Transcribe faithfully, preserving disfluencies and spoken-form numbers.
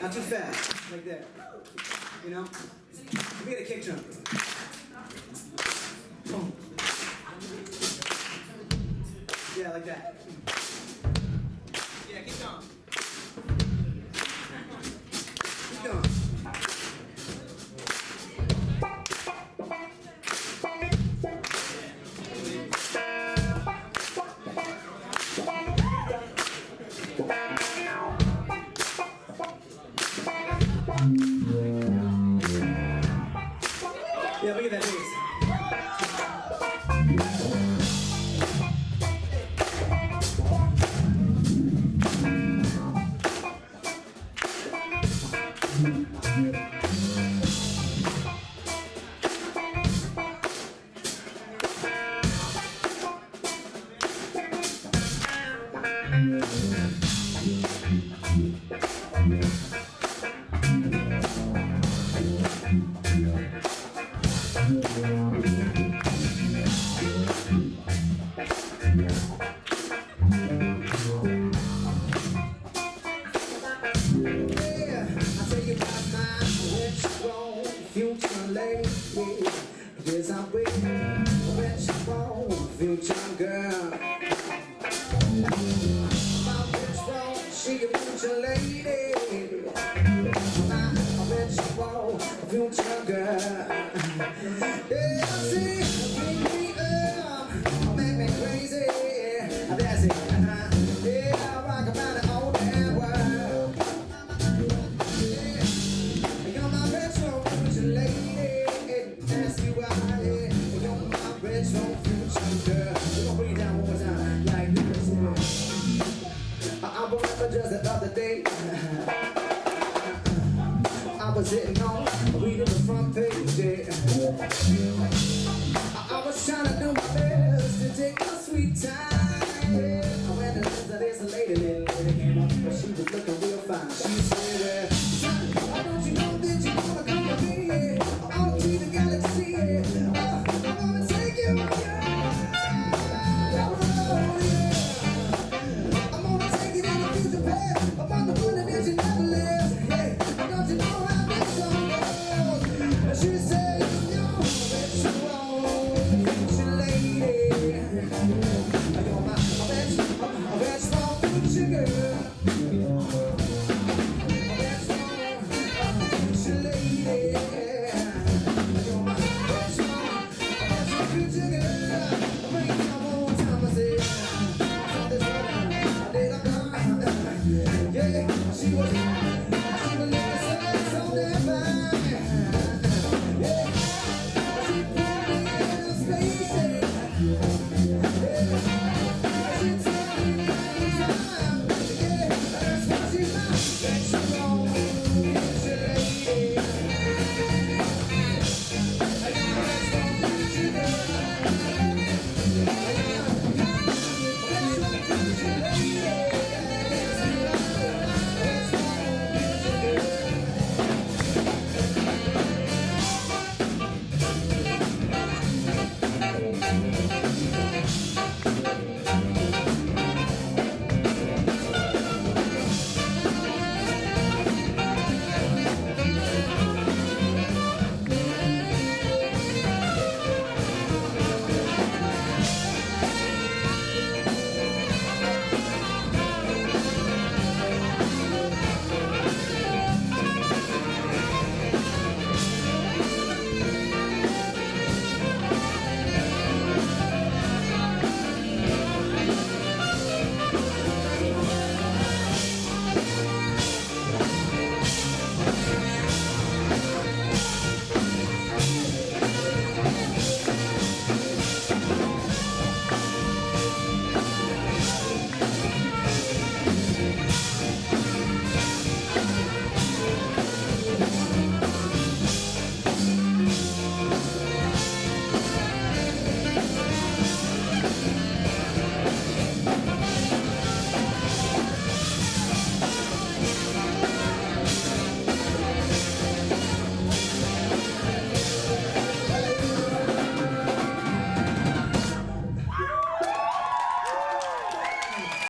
Not too fast, like that. You know? We get a kick drum. Boom. Yeah, like that. Yeah, keep going. Keep going. Yeah, look at that bass. Future lady, yes I'm waiting. Rich bone, future girl. My rich bone, she a future lady. My rich bone, future girl. Yeah, see, keep me up, make me crazy. That's it. Yeah, I rock about the whole damn world. Yeah, you're my rich bone. Lady, ask you why, yeah. You're my retro future girl. We're gonna bring it down one more time, like this, yeah. I, I remember just the other day, I was sitting on, reading the front page, yeah. I, I was trying to do my best to take my sweet time, yeah. I went to listen to this lady.